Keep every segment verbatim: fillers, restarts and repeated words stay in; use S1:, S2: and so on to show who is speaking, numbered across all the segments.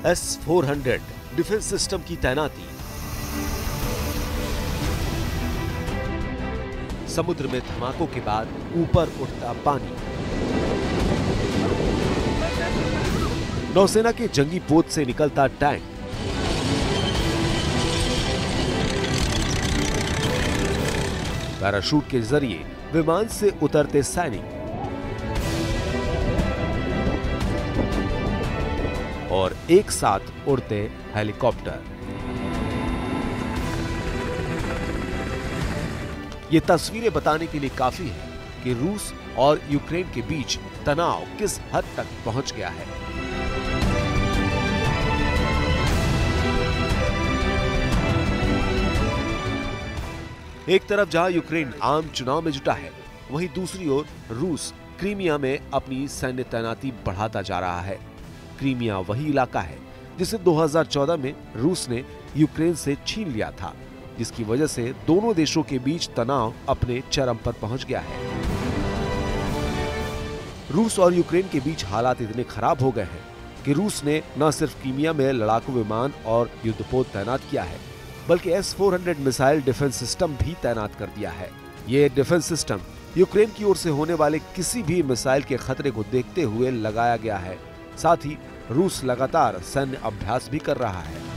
S1: S four hundred defence system की तैनाती। समुद्र में धमाकों के बाद ऊपर उठता पानी। नौसेना के जंगी पोत से निकलता टैंक। पैराशूट के जरिए विमान से उतरते सैनिक और एक साथ उड़ते हेलीकॉप्टर। ये तस्वीरें बताने के लिए काफी है कि रूस और यूक्रेन के बीच तनाव किस हद तक पहुंच गया है। एक तरफ जहां यूक्रेन आम चुनाव में जुटा है, वहीं दूसरी ओर रूस क्रीमिया में अपनी सैन्य तैनाती बढ़ाता जा रहा है। क्रीमिया वही इलाका है जिसे दो हज़ार चौदह में रूस ने यूक्रेन से छीन लिया था, जिसकी वजह से दोनों देशों के बीच तनाव अपने चरम पर पहुंच गया है। रूस और यूक्रेन के बीच हालात इतने खराब हो गए हैं कि रूस ने न सिर्फ क्रीमिया में लड़ाकू विमान और युद्धपोत तैनात किया है, बल्कि S four hundred missile defence system भी तैनात कर दिया है। ये डिफेंस सिस्टम यूक्रेन की ओर से होने वाले किसी भी मिसाइल के खतरे को देखते हुए लगाया गया है। साथ ही रूस लगातार सैन्य अभ्यास भी कर रहा है।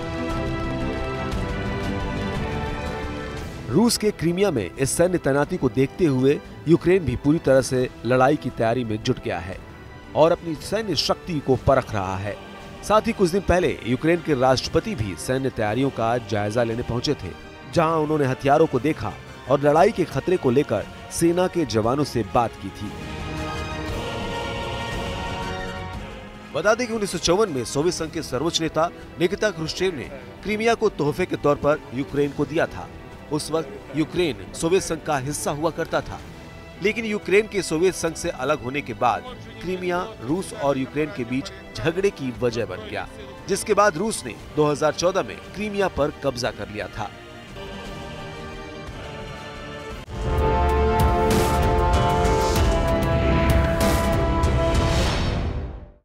S1: रूस के क्रीमिया में इस सैन्य तैनाती को देखते हुए यूक्रेन भी पूरी तरह से लड़ाई की तैयारी में जुट गया है और अपनी सैन्य शक्ति को परख रहा है। साथ ही कुछ दिन पहले यूक्रेन के राष्ट्रपति भी सैन्य तैयारियों का जायजा लेने पहुंचे थे, जहां उन्होंने हथियारों को देखा और लड़ाई के खतरे को लेकर सेना के जवानों से बात की थी। बता दें कि उन्नीस सौ चौवन में सोवियत संघ के सर्वोच्च नेता निकिता क्रुश्चेव ने क्रीमिया को तोहफे के तौर पर यूक्रेन को दिया था। उस वक्त यूक्रेन सोवियत संघ का हिस्सा हुआ करता था, लेकिन यूक्रेन के सोवियत संघ से अलग होने के बाद क्रीमिया रूस और यूक्रेन के बीच झगड़े की वजह बन गया, जिसके बाद रूस ने दो हज़ार चौदह में क्रीमिया पर कब्जा कर लिया था।